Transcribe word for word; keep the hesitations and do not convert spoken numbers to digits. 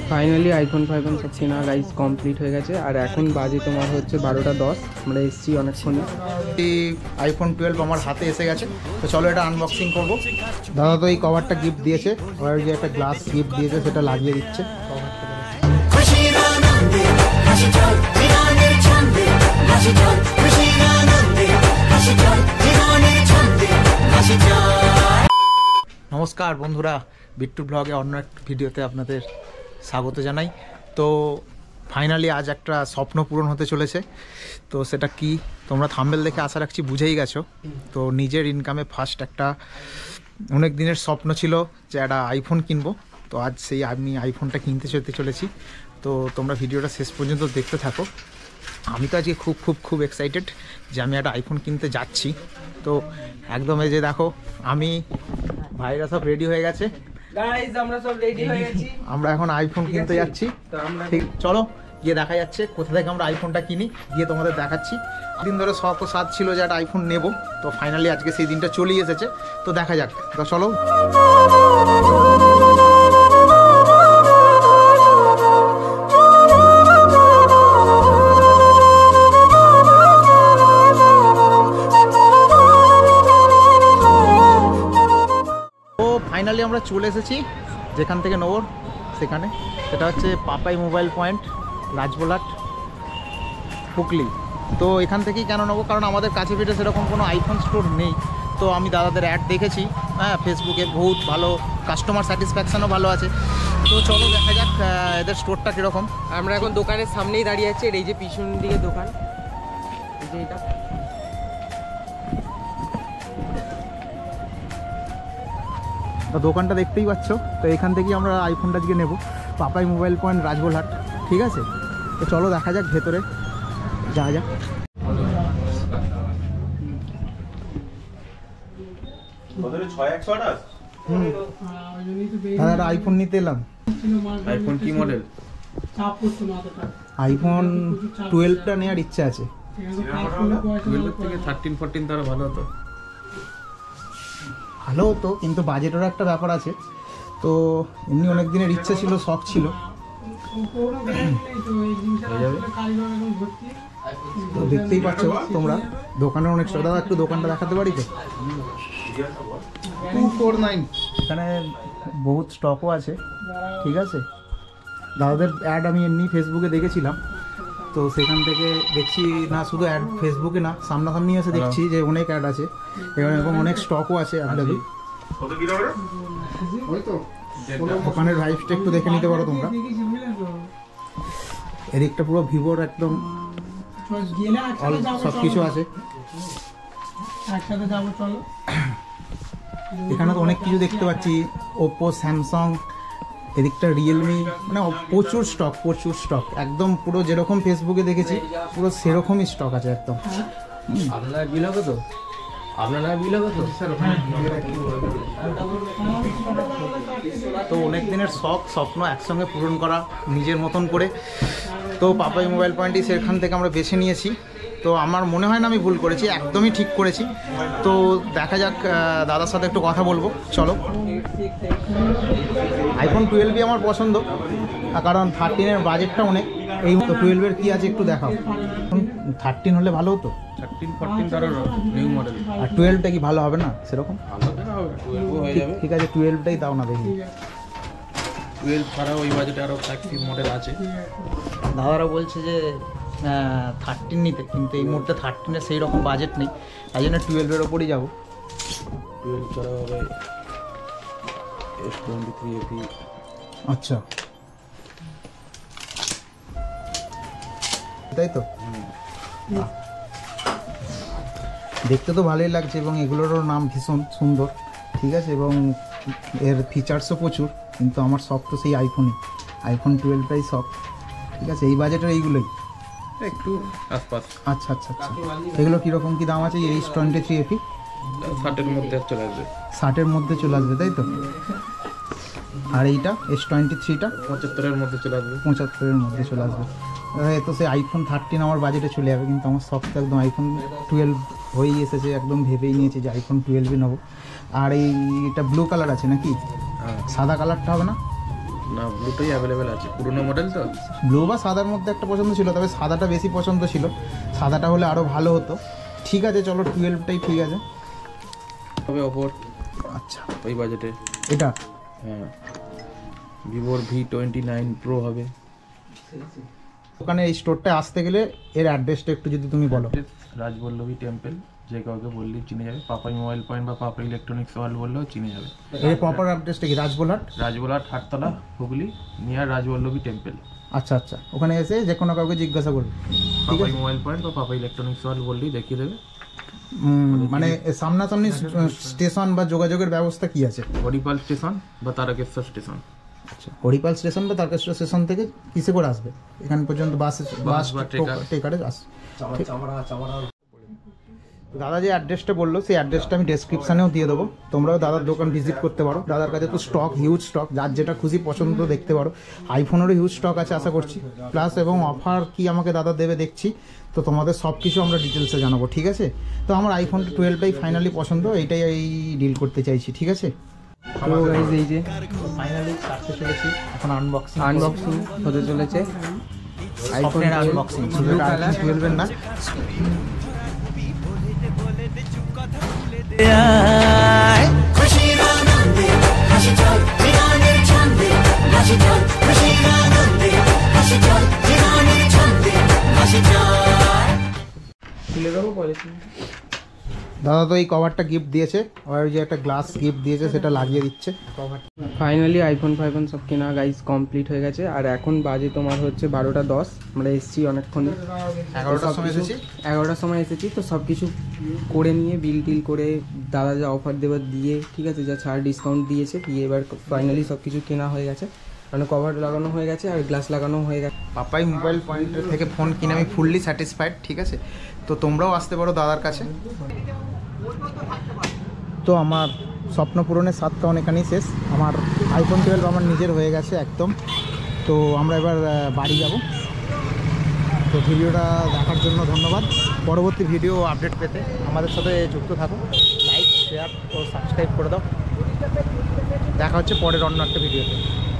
Finally iPhone ফাইফোন সব কেনা guys complete হয়ে গেছে। আর এখন বাজে তোমার হচ্ছে বারোটা দশ। আমরা এসেছি অনেকক্ষণই। আইফোন টুয়েলভ আমার হাতে এসে গেছে, তো চলো এটা আনবক্সিং করবো। দাদা তো এই কভারটা গিফট দিয়েছে, আর যে একটা গ্লাস গিফট দিয়েছে সেটা লাগিয়ে দিচ্ছে। নমস্কার বন্ধুরা, বিট্টু ব্লগে অন্য একটা ভিডিওতে আপনাদের স্বাগত জানাই। তো ফাইনালি আজ একটা স্বপ্ন পূরণ হতে চলেছে। তো সেটা কি তোমরা থাম্বনেল দেখে আশা রাখছি বুঝেই গেছো। তো নিজের ইনকামে ফার্স্ট একটা অনেক দিনের স্বপ্ন ছিল যে একটা আইফোন কিনবো। তো আজ সেই আমি আইফোনটা কিনতে যেতে চলেছি। তো তোমরা ভিডিওটা শেষ পর্যন্ত দেখতে থাকো। আমি তো আজকে খুব খুব খুব এক্সাইটেড যে আমি একটা আইফোন কিনতে যাচ্ছি। তো একদম এই যে দেখো, আমি ভাইরা সব রেডি হয়ে গেছে। গাইস আমরা সব রেডি হয়ে গেছি, আমরা এখন আইফোন কিনতে যাচ্ছি। তো আমরা ঠিক চলো গিয়ে দেখা যাচ্ছে কোথা থেকে আমরা আইফোনটা কিনি, গিয়ে তোমাদের দেখাচ্ছি। দিন ধরে শখ ও সাধ ছিল যে একটা আইফোন নেব, তো ফাইনালি আজকে সেই দিনটা চলেই এসেছে। তো দেখা যাক, তো চলো। ফাইনালি আমরা চলে এসেছি যেখান থেকে নেব সেখানে, সেটা হচ্ছে পাপাই মোবাইল পয়েন্ট, রাজবোলাট, হুগলি। তো এখান থেকেই কেন নেবো, কারণ আমাদের কাছে পিঠে সেরকম কোনো আইফোন স্টোর নেই। তো আমি দাদাদের অ্যাড দেখেছি, হ্যাঁ, ফেসবুকে বহুত ভালো, কাস্টমার স্যাটিসফ্যাকশানও ভালো আছে। তো চলো দেখা যাক এদের স্টোরটা কীরকম। আমরা এখন দোকানের সামনেই দাঁড়িয়ে আছি। এই যে পিছন দিকে দোকান, এই যে এটা দোকানটা দেখতেই পাচ্ছ। তো এখান থেকেই আমরা আইফোনটা আজকে নেব, পাপাই মোবাইল পয়েন্ট, রাজবোলহাট। ঠিক আছে, তো চলো দেখা যাক ভেতরে যা যাক। হুম, দাদা আইফোন নিতে এলাম। আইফোন কি মডেল? আইফোন টুয়েলভটা নেওয়ার ইচ্ছা আছে। টুয়েলভ থেকে থার্টিন ফোরটিন তারা ভালো হতো। ভালো হতো, কিন্তু বাজেটেরও একটা ব্যাপার আছে। তো এমনি অনেক দিনের ইচ্ছা ছিল, শখ ছিল। তো দেখতেই পাচ্ছ তোমরা দোকানের অনেক স্টক। দাদা একটু দোকানটা দেখাতে পারি তো? টু ফোর নাইন এখানে বহুত স্টকও আছে। ঠিক আছে, দাদাদের অ্যাড আমি এমনি ফেসবুকে দেখেছিলাম। তো সেখান থেকে দেখছি না, শুধু অ্যাড ফেসবুকে না, সামনাসামনি এসে দেখছি যে অনেক অ্যাড আছে এবং অনেক স্টকও আছে অ্যাভেলেবল। দোকানের ভাইবসটা একটু দেখে নিতে পারো তোমরা। এদিকটা পুরো ভিভোর একদম সব কিছু আছে। এখানে তো অনেক কিছু দেখতে পাচ্ছি, ওপো, স্যামসাং, এদিকটা রিয়েলমি, মানে প্রচুর স্টক, প্রচুর স্টক। একদম পুরো যেরকম ফেসবুকে দেখেছি পুরো সেরকমই স্টক আছে একদম। আপনারা বিল হবে তো? আপনারা বিল হবে তো? তো অনেক দিনের শখ, স্বপ্ন একসঙ্গে পূরণ করা নিজের মতন করে। তো পাপাই মোবাইল পয়েন্টই সেখান থেকে আমরা বেছে নিয়েছি। তো আমার মনে হয় না আমি ভুল করেছি, একদমই ঠিক করেছি। তো দেখা যাক, দাদার সাথে একটু কথা বলবো, চলো। আইফোন টুয়েলভই আমার পছন্দ, কারণ থার্টিনের বাজেটটা অনেক। এই তো টুয়েলভের কী আছে একটু দেখাও। থার্টিন হলে ভালো হতো। থার্টিন ফোরটিন তার নিউ মডেল। আর টুয়েলভটা কি ভালো হবে না সেরকম? ঠিক আছে, টুয়েলভটাই দাও না দেখি। টুয়েলভ ছাড়াও ওই বাজেটে আরও ফ্ল্যাগশিপ মডেল আছে। দাদারা বলছে যে থার্টিন নিতে, কিন্তু এই মুহূর্তে থার্টিনের সেই রকম বাজেট নেই, তাই জন্য টুয়েলভের ওপরই যাবো। টুয়েলভ ছাড়াও হবে এস টোয়েন্টি থ্রি এপি। আচ্ছা, তাই তো। দেখতে তো ভালোই লাগছে এবং এগুলোরও নাম ভীষণ সুন্দর। ঠিক আছে, এবং এর ফিচার্সও প্রচুর, কিন্তু আমার শখ তো সেই আইফোনই, আইফোন টুয়েলভটাই শখ। ঠিক আছে, এই বাজেটের এইগুলোই একটু আশপাশ। আচ্ছা আচ্ছা আচ্ছা, এগুলো কীরকম কী দাম আছে? এইচ টোয়েন্টি থ্রি এপি ষাটের মধ্যে চলে আসবে। ষাটের মধ্যে চলে আসবে, তাই তো। আর এইটা এস টোয়েন্টি থ্রিটা পঁচাত্তরের মধ্যে চলে আসবে। পঁচাত্তরের মধ্যে চলে আসবে। তো সে আইফোন থার্টিন আমার বাজেটে চলে যাবে, কিন্তু আমার শখ তো একদম আইফোন টুয়েলভ হয়েই এসেছে, একদম ভেবেই নিয়েছি যে আইফোন টুয়েলভই নেবো। আর এই এটা ব্লু কালার আছে নাকি? সাদা কালারটা হবে না? না ব্লুটাই অ্যাভেলেবেল আছে, পুরোনো মডেল তো। ব্লু বা সাদার মধ্যে একটা পছন্দ ছিল, তবে সাদাটা বেশি পছন্দ ছিল, সাদাটা হলে আরও ভালো হতো। ঠিক আছে চলো টুয়েলভটাই ঠিক আছে। তবে ওপর আচ্ছা ওই বাজেটে এটা হ্যাঁ ভিভোর ভি টোয়েন্টি নাইন প্রো হবে। ওখানে এই স্টোরটায় আসতে গেলে এর অ্যাড্রেসটা একটু যদি তুমি বলো। রাজবল্লভী টেম্পল, যে কাউকে বললেই চিনে যাবে। পাপাই মোবাইল পয়েন্ট বা পাপাই ইলেকট্রনিক্স ওয়ার্ল্ড বললেও চিনে যাবে। এর প্রপার অ্যাড্রেসটা কি? রাজবোলহাট। Rajbalhat Hattala Hooghly, near Rajballavi temple. আচ্ছা আচ্ছা, ওখানে এসে যে কোনো কাউকে জিজ্ঞাসা করবে, ঠিক পাপাই আছে? মোবাইল পয়েন্ট বা পাপাই ইলেকট্রনিক্স ওয়ার্ল্ড বললেই দেখিয়ে দেবে। উম, মানে সামনাসামনি স্টেশন বা যোগাযোগের ব্যবস্থা কি আছে? হরিপাল স্টেশন বা তারকেশ্বর স্টেশন। আচ্ছা, হরিপাল স্টেশন বা তারকেশ্বর স্টেশন থেকে কিসে করে আসবে এখান পর্যন্ত? বাস বাস বা ট্রেকার। টেকারে আস। দাদা যে অ্যাড্রেসটা বললো সেই অ্যাড্রেসটা আমি ডেসক্রিপশানেও দিয়ে দেবো, তোমরাও দাদার দোকান ভিজিট করতে পারো। দাদার কাছে তো স্টক হিউজ স্টক, যার যেটা খুশি পছন্দ দেখতে পারো। আইফোনেরও হিউজ স্টক আছে আশা করছি, প্লাস এবং অফার কি আমাকে দাদা দেবে দেখছি, তো তোমাদের সব কিছু আমরা ডিটেলসে জানাবো, ঠিক আছে? তো আমার আইফোন টুয়েলভটাই ফাইনালি পছন্দ, এইটাই এই ডিল করতে চাইছি, ঠিক আছে? তো গাইজ এই যে ফাইনালি কাটতে চলেছি, এখন আনবক্সিং আনবক্সিং হতে চলেছে আইফোন আইফোনের আনবক্সিং, ব্লু কালার টুয়েলভের না। খুশির আনন্দে হাসি চল জীবনের ছন্দে হাসি চল খুশির আনন্দে হাসি চল জীবনের ছন্দে হাসি চল। খুলে দেবো পলিথিন। দাদা তো এই কভারটা গিফট দিয়েছে, আর ওই যে একটা গ্লাস গিফট দিয়েছে সেটা লাগিয়ে দিচ্ছে কভারটা। ফাইনালি আইফোন ফাইফোন সব কেনা গাইজ কমপ্লিট হয়ে গেছে, আর এখন বাজে তোমার হচ্ছে বারোটা দশ। আমরা এসেছি অনেকক্ষণ, এগারোটার সময় এসেছি। এগারোটার সময় এসেছি, তো সব কিছু করে নিয়ে বিল টিল করে দাদা যা অফার দেবার দিয়ে, ঠিক আছে, যা ছাড় ডিসকাউন্ট দিয়েছে দিয়ে এবার ফাইনালি সব কিছু কেনা হয়ে গেছে, মানে কভার লাগানো হয়ে গেছে আর গ্লাস লাগানো হয়ে গেছে। পাপাই মোবাইল পয়েন্টের থেকে ফোন কিনে আমি ফুললি স্যাটিসফাইড, ঠিক আছে? তো তোমরাও আসতে পারো দাদার কাছে। তো আমার স্বপ্ন পূরণের সাতটা অনেকখানি শেষ, আমার আইফোন টুয়েলভ আমার নিজের হয়ে গেছে একদম। তো আমরা এবার আহ, বাড়ি যাব। তো ভিডিওটা দেখার জন্য ধন্যবাদ। পরবর্তী ভিডিও আপডেট পেতে আমাদের সাথে যুক্ত থাকো, লাইক শেয়ার ও সাবস্ক্রাইব করে দাও। দেখা হচ্ছে পরের অন্য একটা ভিডিওতে।